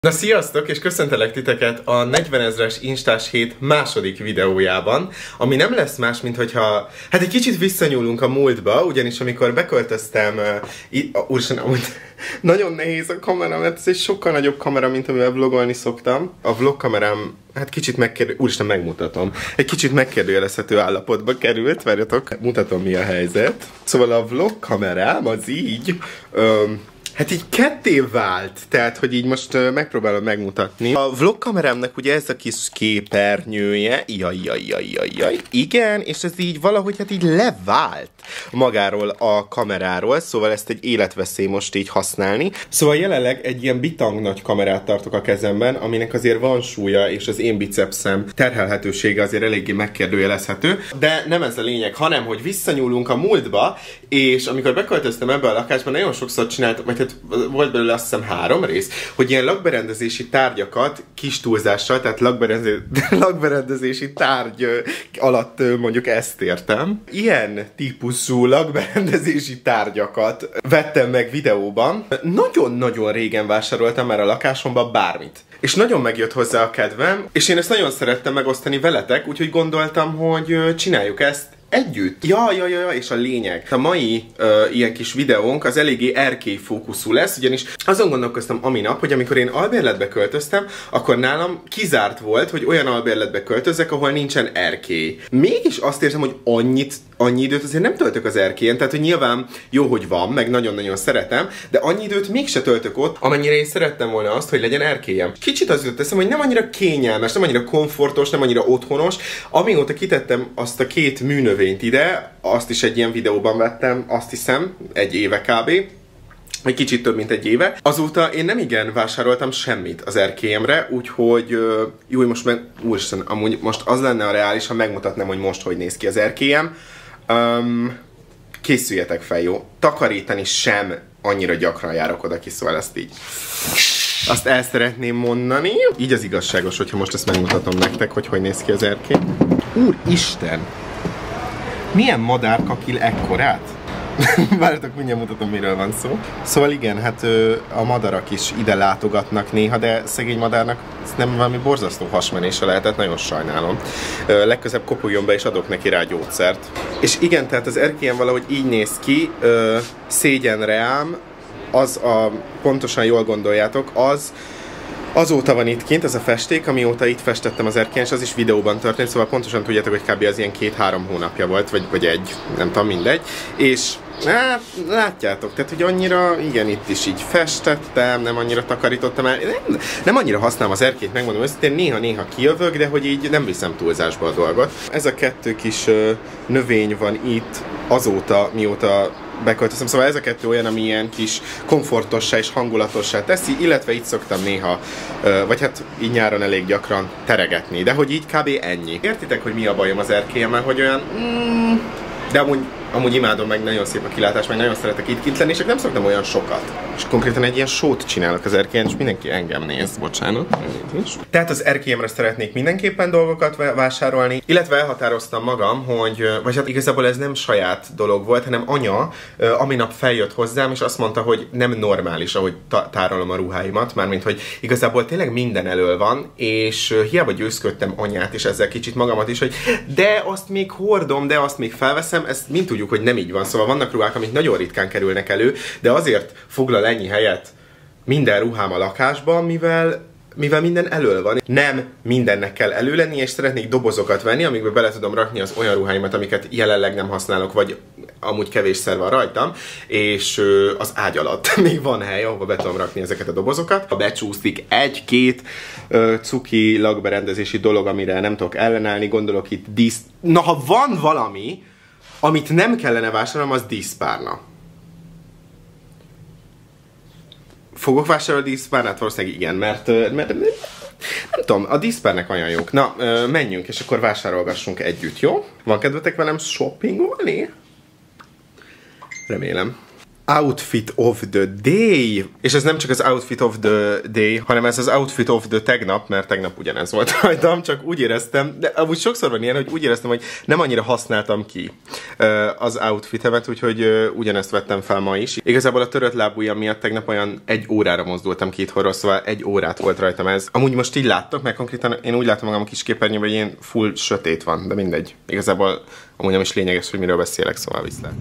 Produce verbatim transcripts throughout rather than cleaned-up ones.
Na sziasztok, és köszöntelek titeket a negyvenezres Instás hét második videójában, ami nem lesz más, mint hogyha, hát egy kicsit visszanyúlunk a múltba, ugyanis amikor beköltöztem, uh, uh, úristen, amúgy nagyon nehéz a kamera, mert ez egy sokkal nagyobb kamera, mint amivel vlogolni szoktam. A vlog kamerám, hát kicsit megkérdő, úristen, megmutatom, egy kicsit megkérdőjelezhető állapotba került, várjatok, mutatom mi a helyzet. Szóval a vlog kamerám az így, um, hát így ketté vált, tehát, hogy így most uh, megpróbálom megmutatni. A vlog kamerámnak ugye ez a kis képernyője, jaj, jaj, jaj, jaj, jaj, igen, és ez így valahogy hát így levált magáról a kameráról, szóval ezt egy életveszély most így használni. Szóval jelenleg egy ilyen bitang nagy kamerát tartok a kezemben, aminek azért van súlya, és az én bicepszem terhelhetősége azért eléggé megkérdőjelezhető, de nem ez a lényeg, hanem, hogy visszanyúlunk a múltba, és amikor beköltöztem ebbe a lakásba, nagyon sokszor csináltam, vagy hát volt belőle azt hiszem három rész, hogy ilyen lakberendezési tárgyakat kis túlzással, tehát lakberendezé lakberendezési tárgy alatt mondjuk ezt értem. Ilyen típusú lakberendezési tárgyakat vettem meg videóban. Nagyon-nagyon régen vásároltam már a lakásomban bármit. És nagyon megjött hozzá a kedvem, és én ezt nagyon szerettem megosztani veletek, úgyhogy gondoltam, hogy csináljuk ezt együtt. Ja, ja, ja, ja, és a lényeg. A mai uh, ilyen kis videónk az eléggé erkély fókuszú lesz, ugyanis azon gondolkoztam aminap, hogy amikor én albérletbe költöztem, akkor nálam kizárt volt, hogy olyan albérletbe költözzek, ahol nincsen erkély. Mégis azt érzem, hogy annyit, annyi időt azért nem töltök az erkélyen, tehát hogy nyilván jó, hogy van, meg nagyon-nagyon szeretem, de annyi időt mégse töltök ott, amennyire én szerettem volna azt, hogy legyen erkélyem. Kicsit az jutott eszem, hogy nem annyira kényelmes, nem annyira komfortos, nem annyira otthonos. Amióta kitettem azt a két műnövényt ide, azt is egy ilyen videóban vettem, azt hiszem, egy éve kb. Egy kicsit több, mint egy éve. Azóta én nem igen vásároltam semmit az erkélyemre, úgyhogy jó, most meg, úristen, amúgy most az lenne a reális, ha megmutatnám, hogy most hogy néz ki az erkélyem. Um, készüljetek fel, jó? Takarítani sem annyira gyakran járok oda ki, szóval ezt így. Azt el szeretném mondani. Így az igazságos, hogyha most ezt megmutatom nektek, hogy hogy néz ki az erkély. Úristen! Milyen madár kakil ekkorát? Várjatok, mindjárt mutatom, miről van szó. Szóval igen, hát a madarak is ide látogatnak néha, de szegény madárnak ez nem valami borzasztó hasmenése lehetett, nagyon sajnálom. Legközebb kopuljon be, és adok neki rá gyógyszert. És igen, tehát az erkélyem valahogy így néz ki, szégyenre ám, az a, pontosan jól gondoljátok, az azóta van itt kint, ez a festék, amióta itt festettem az erkélyen, és az is videóban történt, szóval pontosan tudjátok, hogy kb. Az ilyen két-három hónapja volt, vagy, vagy egy, nem tudom, mindegy. És hát, látjátok, tehát, hogy annyira, igen, itt is így festettem, nem annyira takarítottam el, nem, nem annyira használom az erkélyt, megmondom őszintén, néha-néha kijövök, de hogy így nem viszem túlzásba a dolgot. Ez a kettő kis ö, növény van itt azóta, mióta beköltöztem, szóval ez a kettő olyan, ami ilyen kis komfortossá és hangulatossá teszi, illetve itt szoktam néha, vagy hát így nyáron elég gyakran teregetni, de hogy így kb. Ennyi. Értitek, hogy mi a bajom az erkélyemmel, hogy olyan, mm, de amúgy, amúgy imádom, meg nagyon szép a kilátás, meg nagyon szeretek itt kint lenni, és nem szoktam olyan sokat. És konkrétan egy ilyen sót csinálok az erkélyen, és mindenki engem néz, bocsánat. Tehát az erkélyemre szeretnék mindenképpen dolgokat vásárolni, illetve elhatároztam magam, hogy, vagy hát igazából ez nem saját dolog volt, hanem anya aminap feljött hozzám, és azt mondta, hogy nem normális, ahogy tárolom a ruháimat, mármint, hogy igazából tényleg minden elől van, és hiába győzködtem anyát, és ezzel kicsit magamat is, hogy de azt még hordom, de azt még felveszem, ezt mind tudjuk, hogy nem így van, szóval vannak ruhák, amik nagyon ritkán kerülnek elő, de azért foglal ennyi helyet minden ruhám a lakásban, mivel, mivel minden elől van. Nem mindennek kell elő lenni, és szeretnék dobozokat venni, amikbe bele tudom rakni az olyan ruháimat, amiket jelenleg nem használok, vagy amúgy kevésszer van rajtam, és az ágy alatt még van hely, ahova be tudom rakni ezeket a dobozokat. Ha becsúszik egy-két cuki lakberendezési dolog, amire nem tudok ellenállni, gondolok itt dísz... Na, ha van valami, amit nem kellene vásárolnom, az díszpárna. Fogok vásárolni díszpárnát? Valószínűleg igen, mert, mert nem tudom, a díszpárnek olyan jók. Na, menjünk, és akkor vásárolgassunk együtt, jó? Van kedvetek velem shoppingolni? Remélem. Outfit of the Day. És ez nem csak az Outfit of the Day, hanem ez az Outfit of the tegnap, mert tegnap ugyanez volt rajtam, csak úgy éreztem, de amúgy sokszor van ilyen, hogy úgy éreztem, hogy nem annyira használtam ki az outfitemet, úgyhogy ugyanezt vettem fel ma is. Igazából a törött lábujjam miatt tegnap olyan egy órára mozdultam ki itthonról, szóval egy órát volt rajtam ez. Amúgy most így láttok, mert konkrétan én úgy látom magam a kis képernyőben, hogy ilyen full sötét van, de mindegy. Igazából amúgy nem is lényeges, hogy miről beszélek, szóval viszlát.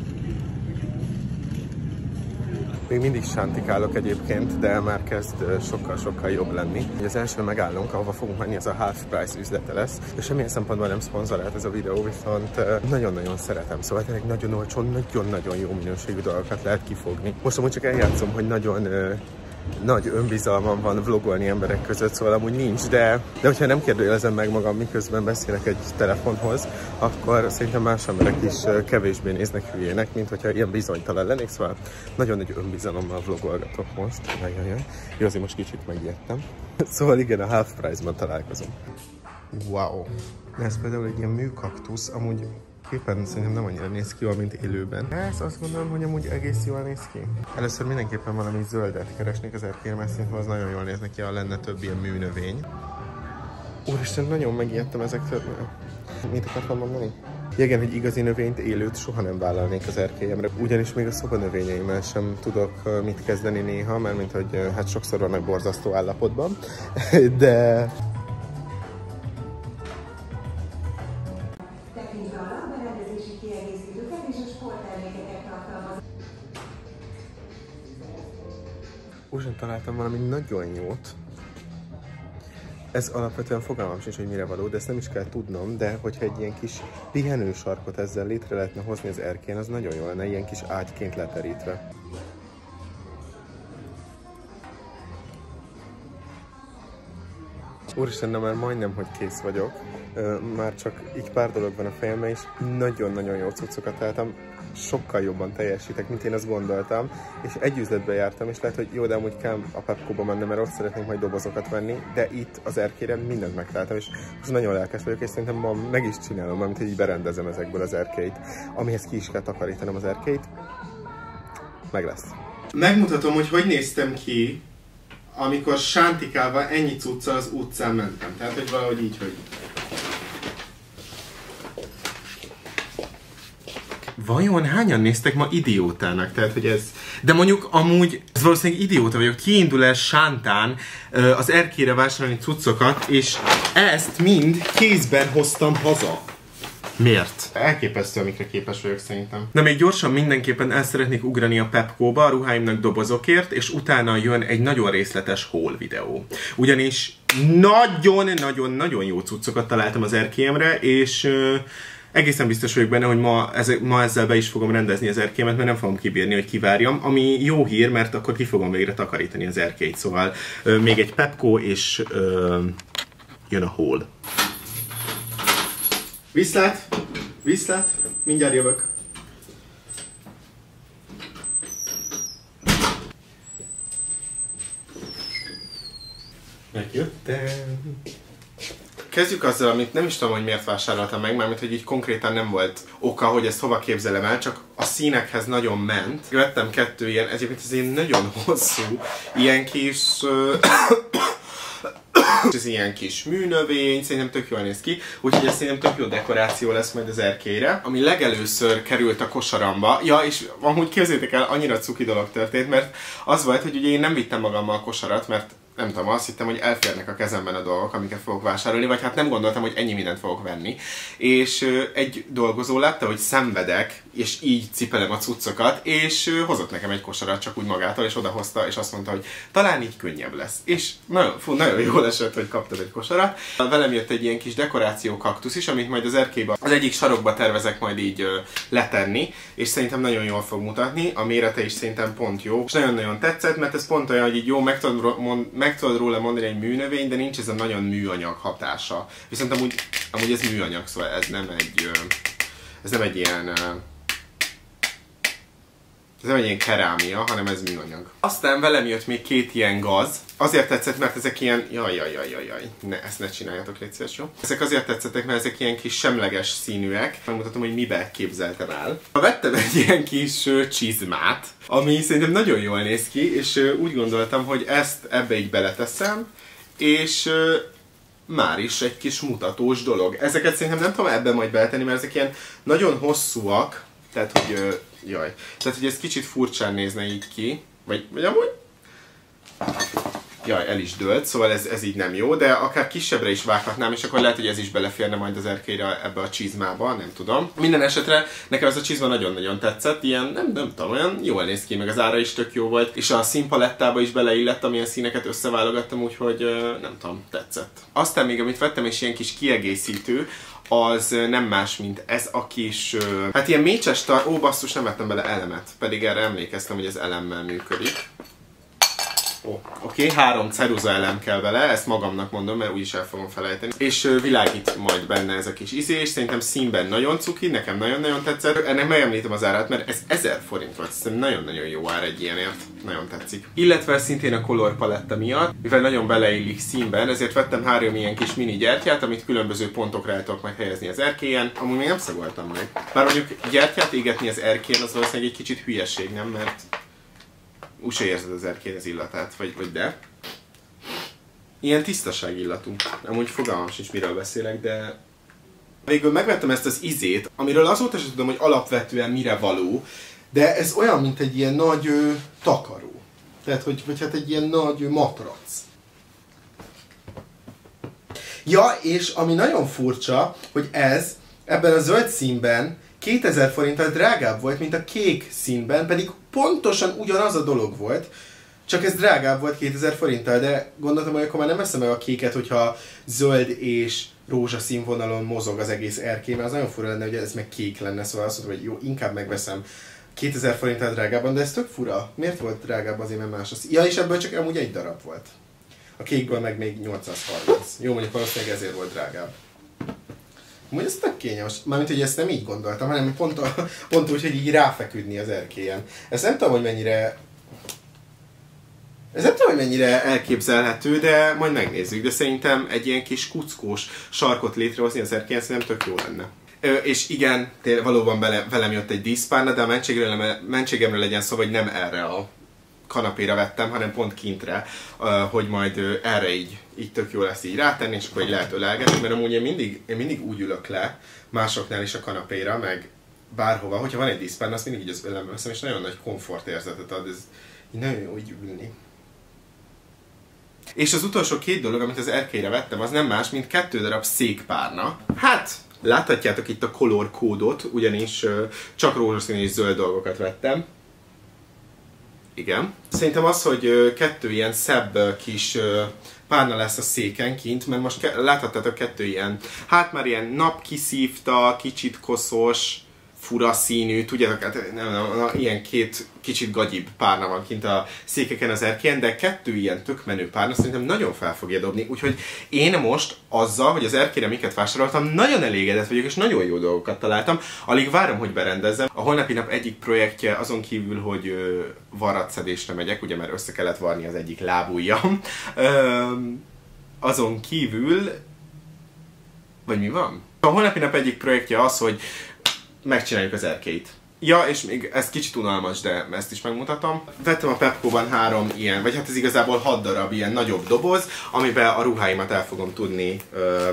Még mindig sántikálok egyébként, de már kezd sokkal-sokkal jobb lenni. Az első megállunk, ahova fogunk menni, ez a Half Price üzlete lesz. És semmilyen szempontból nem szponzorált ez a videó, viszont nagyon-nagyon szeretem. Szóval tényleg nagyon olcsó, nagyon-nagyon jó minőségű dolgokat lehet kifogni. Most amúgy csak eljátszom, hogy nagyon nagy önbizalmam van vlogolni emberek között, szóval amúgy nincs, de, de hogyha nem kérdőjelezem meg magam, miközben beszélek egy telefonhoz, akkor szerintem más emberek is kevésbé néznek hülyének, mint hogyha ilyen bizonytalan lennék, szóval nagyon nagy önbizalommal vlogolgatok most. Jajjajjaj. Jó, azért most kicsit megijedtem. Szóval igen, a Half Price-ban találkozom. Wow! Ez például egy ilyen műkaktusz, amúgy képen szerintem nem annyira néz ki, mint élőben. Ez azt gondolom, hogy amúgy egész jól néz ki. Először mindenképpen valami zöldet keresnék az erkélyen, mert szerintem az nagyon jól néz neki, ha lenne több ilyen műnövény. Úristen, nagyon megijedtem ezektől. Mit akartam mondani? Igen, egy igazi növényt, élőt soha nem vállalnék az erkélyemre, ugyanis még a szobanövényeimmel sem tudok mit kezdeni néha, mert mint hogy hát sokszor vannak borzasztó állapotban, de... Úristen, találtam valami nagyon jót. Ez alapvetően fogalmam sincs, hogy mire való, de ezt nem is kell tudnom, de hogyha egy ilyen kis pihenősarkot ezzel létre lehetne hozni az erkélyen, az nagyon jó lenne, ilyen kis ágyként leterítve. Úristen, de már majdnem, hogy kész vagyok. Már csak így pár dolog van a fejemben, és nagyon-nagyon jó cuccokat találtam. Sokkal jobban teljesítek, mint én azt gondoltam, és egy üzletbe jártam, és lehet, hogy jó, de amúgy kell a Pepco-ba mennem, mert ott szeretnénk majd dobozokat venni, de itt az erkélyre mindent megtaláltam, és most nagyon lelkes vagyok, és szerintem ma meg is csinálom, amit így berendezem ezekből az erkélyt, amihez ki is kell takarítanom az erkélyt. Meg lesz. Megmutatom, hogy hogy néztem ki, amikor sántikálva ennyi cuccal az utcán mentem. Tehát, hogy valahogy így, hogy... Vajon hányan néztek ma idiótának? Tehát, hogy ez... De mondjuk amúgy ez valószínűleg idióta vagyok. Kiindul el sántán az erkélyre vásárolni cuccokat, és ezt mind kézben hoztam haza. Miért? Elképesztő, amikre képes vagyok szerintem. De még gyorsan mindenképpen el szeretnék ugrani a Pepco-ba a ruháimnak dobozokért, és utána jön egy nagyon részletes haul videó. Ugyanis nagyon-nagyon-nagyon jó cuccokat találtam az erkélyemre, és uh, egészen biztos vagyok benne, hogy ma, ezek, ma ezzel be is fogom rendezni az erkélyemet, mert nem fogom kibírni, hogy kivárjam, ami jó hír, mert akkor ki fogom végre takarítani az erkélyt. Szóval uh, még egy Pepco, és uh, jön a haul. Viszlát! Viszlát! Mindjárt jövök. Megjöttem. Kezdjük azzal, amit nem is tudom, hogy miért vásároltam meg, mármint, hogy így konkrétan nem volt oka, hogy ezt hova képzelem el, csak a színekhez nagyon ment. Vettem kettő ilyen, egyébként ez ilyen nagyon hosszú, ilyen kis... ez ilyen kis műnövény, szerintem tök jól néz ki, úgyhogy ez szerintem tök jó dekoráció lesz majd az erkélyre, ami legelőször került a kosaramba. Ja, és amúgy képzeljétek el, annyira cuki dolog történt, mert az volt, hogy ugye én nem vittem magammal a kosarat, mert nem tudom, azt hittem, hogy elférnek a kezemben a dolgok, amiket fogok vásárolni, vagy hát nem gondoltam, hogy ennyi mindent fogok venni. És ö, egy dolgozó látta, hogy szenvedek, és így cipelem a cuccokat, és ö, hozott nekem egy kosarat csak úgy magától, és odahozta, és azt mondta, hogy talán így könnyebb lesz. És nagyon, fú, nagyon jól esett, hogy kaptad egy kosarat. Velem jött egy ilyen kis dekoráció kaktusz is, amit majd az erkélybe, az egyik sarokba tervezek majd így ö, letenni, és szerintem nagyon jól fog mutatni. A mérete is szerintem pont jó, és nagyon-nagyon tetszett, mert ez pont olyan, hogy így jó, meg tudod mond, meg tudod róla mondani egy műnövény, de nincs ez a nagyon műanyag hatása. Viszont amúgy, amúgy ez műanyag, szóval ez nem egy, ez nem egy ilyen, Ez nem egy ilyen kerámia, hanem ez műanyag. Aztán velem jött még két ilyen gaz. Azért tetszett, mert ezek ilyen... Jaj, jaj, jaj, jaj, jaj. Ne, ezt ne csináljátok, légy szíves, jó? Ezek azért tetszettek, mert ezek ilyen kis semleges színűek. Megmutatom, hogy mibe képzeltem el. Vettem egy ilyen kis uh, csizmát, ami szerintem nagyon jól néz ki, és uh, úgy gondoltam, hogy ezt ebbe így beleteszem, és... Uh, már is egy kis mutatós dolog. Ezeket szerintem nem tudom ebben majd beletenni, mert ezek ilyen nagyon hosszúak, tehát hogy, ö, jaj, tehát hogy ez kicsit furcsán nézne így ki, vagy, vagy amúgy, jaj, el is dőlt, szóval ez, ez így nem jó, de akár kisebbre is vághatnám, és akkor lehet, hogy ez is beleférne majd az erkélyre ebbe a csizmába, nem tudom. Minden esetre nekem ez a csizma nagyon-nagyon tetszett, ilyen, nem, nem tudom, olyan jól néz ki, meg az ára is tök jó volt, és a színpalettába is beleillett, amilyen színeket összeválogattam, úgyhogy nem tudom, tetszett. Aztán még amit vettem, és ilyen kis kiegészítő, az nem más, mint ez a kis, hát ilyen mécses tar... Ó, basszus, nem vettem bele elemet, pedig erre emlékeztem, hogy ez elemmel működik. Oh, oké, okay, három ceruza elem kell vele, ezt magamnak mondom, mert úgyis el fogom felejteni. És uh, világít majd benne ez a kis izé, és szerintem színben nagyon cuki, nekem nagyon-nagyon tetszett. Ennek megemlítem az árát, mert ez ezer forint volt, szerintem nagyon-nagyon jó ár egy ilyenért, nagyon tetszik. Illetve szintén a color paletta miatt, mivel nagyon beleillik színben, ezért vettem három ilyen kis mini gyertyát, amit különböző pontokra el tudok majd helyezni az erkélyen. Amúgy még nem szagoltam meg. Bár mondjuk gyertyát égetni az erkélyen, az valószínűleg egy kicsit hülyeség, nem? Mert úgyse érzed az erkély az illatát, vagy, vagy de. Ilyen tisztaság illatú. Amúgy fogalmam sincs, miről beszélek, de... Végül megvettem ezt az izét, amiről azóta sem tudom, hogy alapvetően mire való, de ez olyan, mint egy ilyen nagy ö, takaró. Tehát, hogy, vagy hát egy ilyen nagy ö, matrac. Ja, és ami nagyon furcsa, hogy ez ebben a zöld színben kétezer forinttal drágább volt, mint a kék színben, pedig pontosan ugyanaz a dolog volt, csak ez drágább volt kétezer forinttal, de gondoltam, hogy akkor már nem veszem meg a kéket, hogyha zöld és rózsaszín vonalon mozog az egész erkély, mert az nagyon fura lenne, hogy ez meg kék lenne, szóval azt mondom, hogy jó, inkább megveszem kétezer forinttal drágábban, de ez tök fura. Miért volt drágább azért, mert más az? Ja, és ebből csak amúgy egy darab volt. A kékből meg még nyolcszázharminc. Jó, mondjuk valószínűleg ezért volt drágább. Amúgy ez tök kényelmes. Mármint, hogy ezt nem így gondoltam, hanem pont, a, pont úgy, hogy így ráfeküdni az erkélyen. Ezt nem tudom, hogy mennyire... Ez nem tudom, hogy mennyire elképzelhető, de majd megnézzük. De szerintem egy ilyen kis kuckós sarkot létrehozni az erkélyen szerintem tök jó lenne. Ö, és igen, valóban bele, velem jött egy díszpárna, de a mentségemről, mentségemről legyen szó, hogy nem erre a kanapéra vettem, hanem pont kintre, hogy majd erre így, így tök jó lesz így rátenni, és akkor így lehet ölelgetni, mert amúgy én mindig, én mindig úgy ülök le másoknál is a kanapéra, meg bárhova, hogyha van egy díszpárna, azt mindig így az ölembe veszem, és nagyon nagy komfortérzetet ad, ez így nagyon jó így ülni. És az utolsó két dolog, amit az erkélyre vettem, az nem más, mint kettő darab székpárna. Hát, láthatjátok itt a color kódot, ugyanis uh, csak rózsaszín és zöld dolgokat vettem. Igen. Szerintem az, hogy kettő ilyen szebb kis párna lesz a széken kint, mert most láthattátok kettő ilyen, hát már ilyen napkiszívta, kicsit koszos, fura színű, tudjátok, hát nem, nem, nem, ilyen két kicsit gagyibb párna van kint a székeken az erkélyen, de kettő ilyen tök menő párna szerintem nagyon fel fogja dobni, úgyhogy én most azzal, hogy az erkélyre miket vásároltam, nagyon elégedett vagyok, és nagyon jó dolgokat találtam. Alig várom, hogy berendezzem. A holnapi nap egyik projektje azon kívül, hogy ö, varratszedésre megyek, ugye mert össze kellett varni az egyik lábujjam. Ö, azon kívül... Vagy mi van? A holnapi nap egyik projektje az, hogy megcsináljuk az erkélyt. Ja, és még ez kicsit unalmas, de ezt is megmutatom. Vettem a Pepco-ban három ilyen, vagy hát ez igazából hat darab ilyen nagyobb doboz, amiben a ruháimat el fogom tudni ö,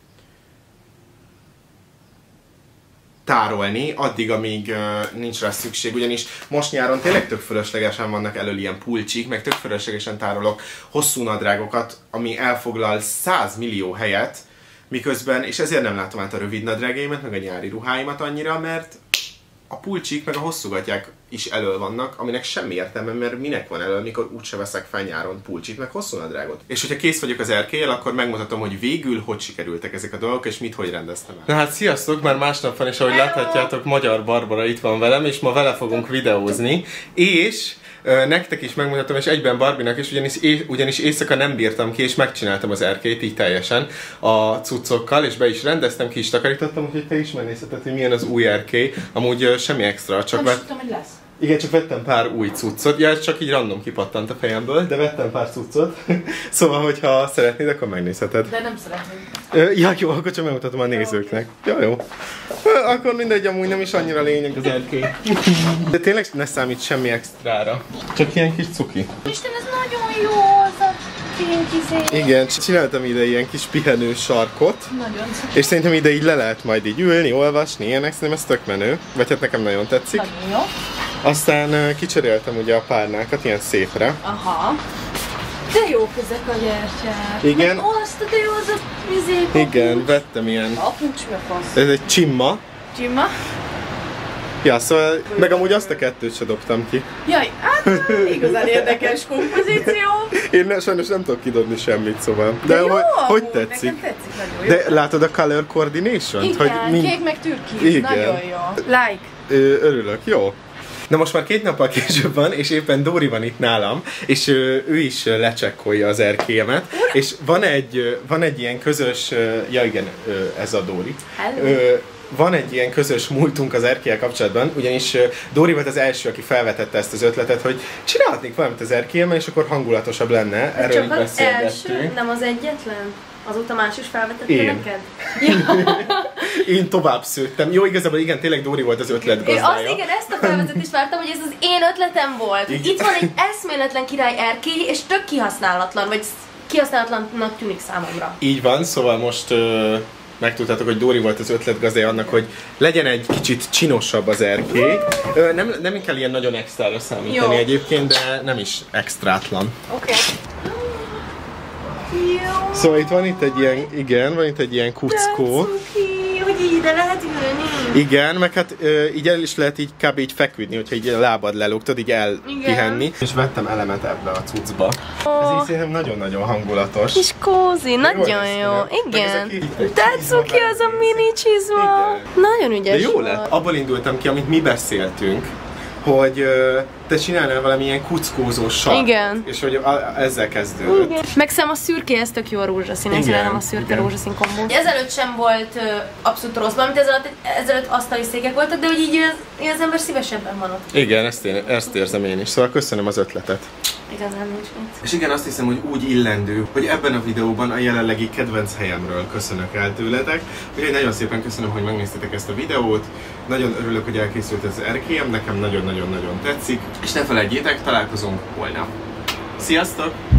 tárolni, addig, amíg ö, nincs rá szükség, ugyanis most nyáron tényleg tök fölöslegesen vannak elől ilyen pulcsik, meg tök fölöslegesen tárolok hosszú nadrágokat, ami elfoglal száz millió helyet, miközben, és ezért nem látom át a rövid nadrágaimat, meg a nyári ruháimat annyira, mert a pulcsik meg a hosszúgatják is elől vannak, aminek semmi értelme, mert minek van elől, mikor úgyse veszek fel nyáron pulcsit, meg hosszú nadrágot. És hogyha kész vagyok az erkéllyel, akkor megmutatom, hogy végül hogy sikerültek ezek a dolgok, és mit hogy rendeztem el. Na hát sziasztok, már másnap van, és ahogy láthatjátok, Magyar Barbara itt van velem, és ma vele fogunk videózni, és nektek is megmutatom, és egyben Barbinak is, ugyanis, é ugyanis éjszaka nem bírtam ki, és megcsináltam az erkélyt így teljesen a cuccokkal, és be is rendeztem, ki is takarítottam, úgyhogy te is megnézheted, hogy milyen az új erkély. Amúgy semmi extra, csak nem mert... tudom, hogy lesz. Igen, csak vettem pár új cuccot. Ja, csak így random kipattant a fejemből, de vettem pár cuccot. Szóval, hogyha szeretnéd, akkor megnézheted. De nem szeretnéd. Ja, jó, akkor csak megmutatom a nézőknek. Ja, jó. Akkor mindegy, amúgy nem is annyira lényeg az erkély. De tényleg ne számít semmi extrára. Csak ilyen kis cuki. Isten, ez nagyon jó az a fénykizé. Igen, csináltam ide ilyen kis pihenő sarkot. Nagyon szép. És szerintem ide így le lehet majd így ülni, olvasni, ilyenek, szerintem ez tök menő. Vagy hát nekem nagyon tetszik. Nagyon jó. Aztán uh, kicseréltem ugye a párnákat ilyen szépre. Aha. De jók ezek a gyertyák. Igen. Meg azt, de jó az a vizé papucs. Igen, vettem ilyen. Papucs, meg fasz. Ez egy csimma. Csimma? Ja, szóval, meg amúgy azt a kettőt se dobtam ki. Jaj, hát igazán érdekes kompozíció. Én ne, sajnos nem tudok kidobni semmit, szóval. De, De jó, hogy, hogy amúgy, tetszik? nekem tetszik nagyon jó. De látod a color coordination-t? Igen, hogy mind... kék meg türkiz, Igen. nagyon jó. Like. Ö, örülök, jó. Na most már két nappal később van, és éppen Dóri van itt nálam, és ő, ő is lecsekkolja az erkélyemet, és van egy, van egy ilyen közös, ja igen, ez a Dóri. Hello. Van egy ilyen közös múltunk az erkélyel kapcsolatban, ugyanis Dóri volt az első, aki felvetette ezt az ötletet, hogy csinálhatnék valamit az erkélyemmel, és akkor hangulatosabb lenne, erről csak így az beszélgettünk. első, nem az egyetlen? Azóta más is felvetette Én. neked? Ja. Én tovább szőttem. Jó, igazából igen, tényleg Dóri volt az ötlet Én gazdája. azt igen, ezt a felvezetést vártam, hogy ez az én ötletem volt. Igen. Itt van egy eszméletlen király erkély, és tök kihasználatlan, vagy kihasználatlannak tűnik számomra. Így van, szóval most uh, megtudtátok, hogy Dóri volt az ötletgazdája annak, hogy legyen egy kicsit csinosabb az erkély. Uh, nem, nem kell ilyen nagyon extrára számítani Jó. egyébként, de nem is extrátlan. Oké. Okay. Jó. Szóval itt van itt egy ilyen, igen, van itt egy ilyen kuckó. Cuki, hogy ide lehet ülni. Igen, meg hát ö, így el is lehet így kb. Így feküdni, hogyha így a lábad lelógtad, így elpihenni. És vettem elemet ebbe a cuccba. Oh. Ez így szerintem nagyon-nagyon hangulatos. Kis kózi, nagyon ezt jó. nem. Igen. Meg ez a De csizma cuki az a benne. mini csizma. Igen. Nagyon ügyes. De jó volt. lett. Abból indultam ki, amit mi beszéltünk, hogy ö, te csinálnál valami ilyen kuckózós sarkot. Igen. És hogy a, ezzel kezdődött. Igen. Meg szem a szürke, ez tök jó a rózsaszín, Igen, ezzel nem a szürke igen. rózsaszín kombó. Ezelőtt sem volt ö, abszolút rossz, mint ezelőtt, ezelőtt asztali székek voltak, de hogy így az, az ember szívesebben van ott. Igen, ezt, én, ezt érzem én is. Szóval köszönöm az ötletet. Igazán nincs mit. És igen, azt hiszem, hogy úgy illendő, hogy ebben a videóban a jelenlegi kedvenc helyemről köszönök el tőletek. Úgyhogy nagyon szépen köszönöm, hogy megnéztétek ezt a videót. Nagyon örülök, hogy elkészült ez az erkélyem, nekem nagyon-nagyon-nagyon tetszik. És ne felejtjétek, találkozunk holnap. Sziasztok!